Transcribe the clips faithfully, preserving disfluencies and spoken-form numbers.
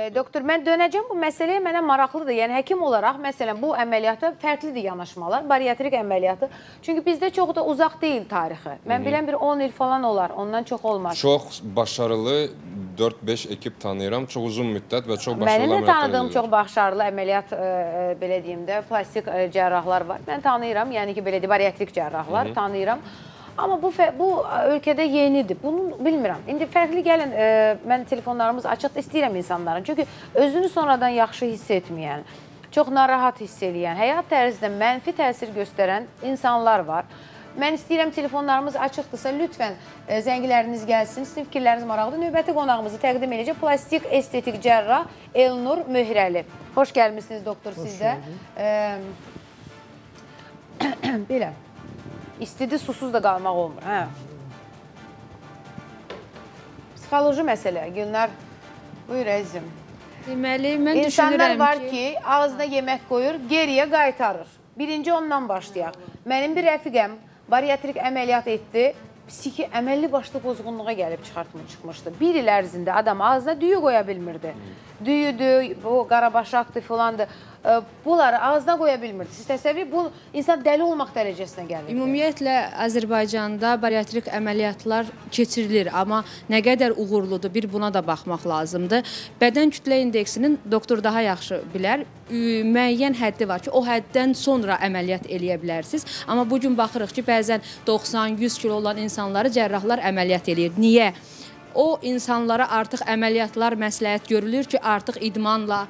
Doktor, mən dönəcəm bu məsələyə, mənə maraqlıdır. Yəni, həkim olaraq, məsələn, bu əməliyyata fərqlidir yanaşmalar, bariatrik əməliyyatı. Çünki bizdə çox da uzaq deyil tarixi. Mən bilən bir on il falan olar, ondan çox olmaz. Çox başarılı dörd beş ekip tanıyıram, çox uzun müddət və çox başarılı əməliyyatlar edir. Mənim də tanıdığım çox başarılı əməliyyat, belə deyim də, plastik cərrahlar var. Mən tanıyıram, yəni ki, belə deyim, bariatrik cərrahlar tanıyıram. Amma bu, bu ölkədə yenidir. Bunu bilmirəm. İndi fərqli gəlin, e, mən telefonlarımız açıq istəyirəm insanların. Çünki özünü sonradan yaxşı hiss etməyən, çox narahat hiss eləyən, həyat tərzində mənfi təsir göstərən insanlar var. Mən istəyirəm telefonlarımız açıqdırsa, lütfən e, zəngiləriniz gəlsin, sizin fikirləriniz maraqlıdır. Növbəti qonağımızı təqdim edəcək plastik estetik cərrah Elnur Möhrəli. Xoş gəlmişsiniz doktor sizdə. E, belə. İstidi susuz da qalmaq olmur. Hə. Psixoloji məsələ. Gülnar, buyur əzizim. Deməli, mən düşünürəm ki... İnsanlar var ki, ağzına yemək qoyur, geriyə qaytarır. Birinci ondan başlayaq. Mənim bir rəfiqəm bariatrik əməliyyat etdi. Psixi əməlli başlı pozğunluğa gəlib çıxmışdı. Bir il ərzində adam ağzına düyü qoya bilmirdi. Düyüdür, bu qarabaşaqdır filandır. Bunları ağzına qoya bilmirdi. Siz təsəvvür, bu insan dəli olmaq dərəcəsinə gəlir. Ümumiyyətlə, Azərbaycanda bariatrik əməliyyatlar keçirilir. Amma nə qədər uğurludur, bir buna da baxmaq lazımdır. Bədən kütlə indeksinin doktor daha yaxşı bilər. Müəyyən həddi var ki, o həddən sonra əməliyyat eləyə bilərsiniz. Amma bugün baxırıq ki, bəzən doxsan yüz kilo olan insanları cərrahlar əməliyyat eləyir. Niyə? O insanlara artıq əməliyyatlar məsləhət görülür ki, artıq idmanla,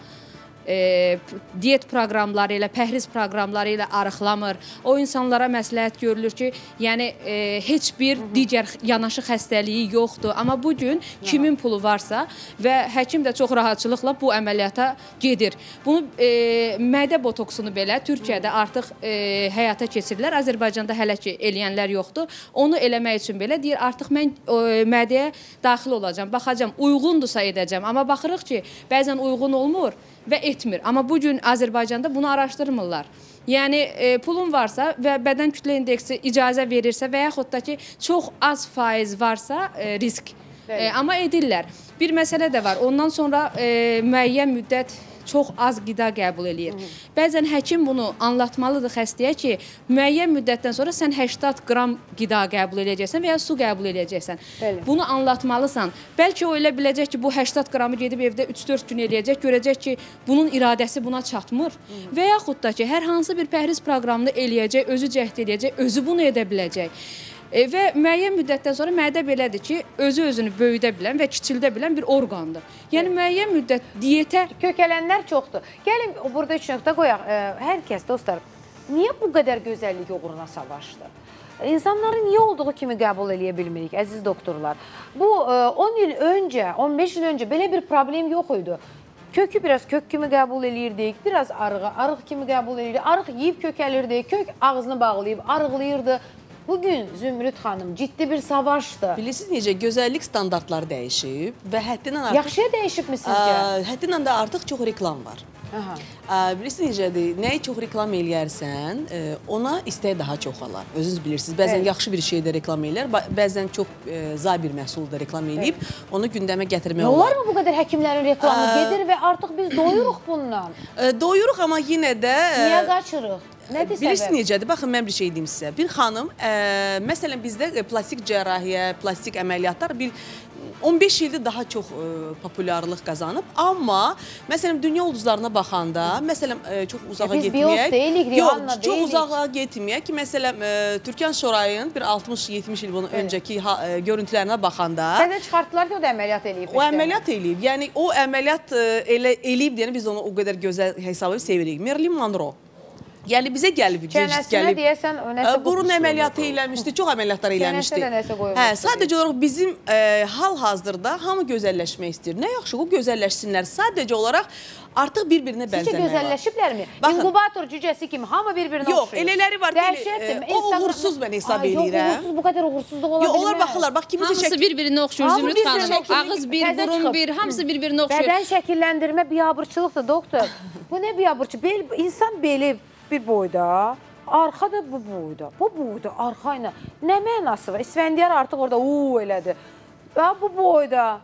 E, diyet proqramları ilə, pəhriz proqramları ilə arıqlamır. O insanlara məsləhət görülür ki, yəni e, heç bir digər yanaşı xəstəliyi yoxdur. Amma bugün kimin pulu varsa və həkim də çox rahatçılıqla bu əməliyyata gedir. Bunu e, mədə botoksunu belə Türkiyədə artıq e, həyata keçirirlər. Azərbaycanda hələ ki eləyənlər yoxdur. Onu eləmək üçün belə deyir, artıq mən e, mədəyə daxil olacam, baxacam, uyğundursa edəcəm. Amma baxırıq ki, bəzən uyğun olmur və etmir. Amma bugün Azərbaycanda bunu araşdırmırlar. Yəni, e, pulun varsa və bədən kütlə indeksi icazə verirsə və yaxud da ki, çox az faiz varsa e, risk. E, amma edirlər. Bir məsələ də var. Ondan sonra e, müəyyən müddət çox az qida qəbul eləyir. Bəzən həkim bunu anlatmalıdır xəstəyə ki, müəyyən müddətdən sonra sən səksən qram qida qəbul eləyəcəksən və ya su qəbul eləyəcəksən. Bunu anlatmalısan. Bəlkə o elə biləcək ki, bu səksən qramı gedib evdə üç dörd gün eləyəcək, görəcək ki, bunun iradəsi buna çatmır. Və yaxud da ki, hər hansı bir pəhriz proqramını eləyəcək, özü cəhd eləyəcək, özü bunu edə biləcək. E, və müəyyən müddətdən sonra mədə belədir ki, özü-özünü böyüdə bilən və kiçildə bilən bir orqandır. Yəni, müəyyən müddət diyetə... Kökələnlər çoxdur. Gəlin, burada üç nöqtə qoyaq. E, hər kəs, dostlar, niyə bu qədər gözəllik uğruna savaşdı? İnsanları niyə olduğu kimi qəbul eləyə bilmirik, əziz doktorlar? Bu, e, on il öncə, on beş il öncə belə bir problem yox idi. Kökü biraz kök kimi qəbul eləyirdik, biraz arığı, arıq kimi qəbul eləyirdik, arıq yiyib kökəlirdi, kök ağzını bağlayıb arıqlayırdı. Bugün Zümrüt xanım ciddi bir savaşdır. Bilirsiniz necə, gözəllik standartları dəyişib və həddindən artıq... Yaxşıya dəyişib mi sizcə? Həddindən də artıq çox reklam var. Bilirsiniz necədir, nəyi çox reklam eləyərsən, ona istəyi daha çox alar. Özünüz bilirsiniz, bəzən yaxşı bir şeydə reklam eləyər, bəzən çox za bir məhsulda reklam eləyib, onu gündəmə gətirmək olar. Olar mı bu qədər həkimlərin reklamı gedir və artıq biz doyuruq bundan? Doyuruq, amma yenə də... Niyə qaçırıq? Nədir səbəb? Bilirsiniz necədir? Baxın, mən bir şey deyim sizə. Bir xanım, məsələn, bizdə plastik cərrahiyyə, plastik əməliyyatlar bir on beş ildir daha çox populyarlıq qazanıb. Amma, məsələn, dünya ulduzlarına baxanda, məsələn, çox uzağa getməyək... Biz Beyoncé deyilik, Rihanna deyilik. Yox, çox uzağa getməyək ki, məsələn, Türkan Şorayın bir altmış yetmiş il bunun öncəki görüntülərinə baxanda... Səndə çıxartdılar ki, o da əməliyyat eləyib. O əməliyyat eləyib. Yəni, o əməliyyat eləyib deyəni biz onu o qədər gözəl hesab edib sevirik. Marilyn Monroe. Yəni, bizə gəlib, gecik gəlib. Deyəsən, nəsə burun əməliyyatı eləmişdi, çox əməliyyatlar eləmişdi. Çənəsə də nəsə qoyulmuşdu. Sadəcə olaraq bizim hal-hazırda hamı gözəlləşmək istəyir. Nə yaxşı, o gözəlləşsinlər. Sadəcə olaraq artıq bir-birinə bənzəmək var. Sizcə gözəlləşiblərmi? İnkubator cücəsi kimi, hamı bir-birinə oxşuyur. Yox, elələri var ki, o uğursuz mən hesab edirəm. Yox, uğursuz, bu qədər uğursuzluq ola bilmir. Yox, onlar baxırlar, bax, kimisi hamısı bir-birinə oxşuyur, Zümrüt xanım. Ağız bir, burun bir, hamısı bir-birinə oxşuyur. Bədən şəkilləndirmə biabırçılıqdır, doktor. Bu nə biabırçı? İnsan beli bir boyda, arxa da bu boyda. Bu boyda, arxa ilə. Nə mənası var? İsfəndiyar artıq orada uuu elədi. Bu boyda.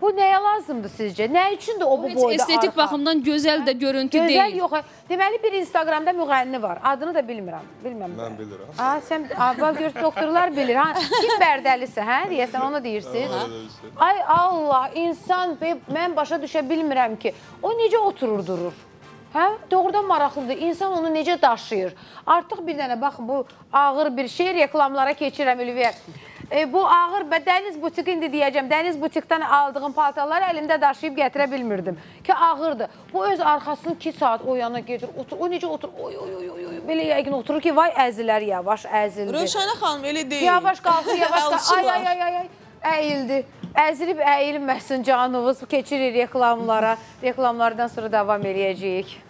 bu nəyə lazımdır sizcə? Nə üçündür o bu Heç boyda estetik arxa? baxımdan gözəl də görüntü Gözəl deyil. yox. Deməli bir Instagramda müğənni var. Adını da bilmirəm. Bilmirəm. Mən bilirəm. Ha, sən bax gör doktorlar bilir. Ha, kim bərdəlisi, hə? Deyəsən onu deyirsiz. Ay Allah, insan mən başa düşə bilmirəm ki, o necə oturur durur? Hə? Doğrudan maraqlıdır. İnsan onu necə daşıyır? Artıq bir dənə bax bu ağır bir şey reklamlara keçirəm Ülviyə. E, bu ağır, Dəniz butik indi deyəcəm, Dəniz butikdən aldığım paltarları əlimdə daşıyıb gətirə bilmirdim ki, ağırdır. Bu öz arxasını iki saat o yana gedir, otur, o necə otur, oy, oy, oy, oy, belə yəqin oturur ki, vay əzilər, yavaş əzildi. Rövşənə xanım elə deyil. Yavaş qalxır, yavaş qalxır, ay, ay, ay, ay, ay, əyildi. Əzilib əyilməsin canınız, keçirir reklamlara, reklamlardan sonra davam eləyəcəyik.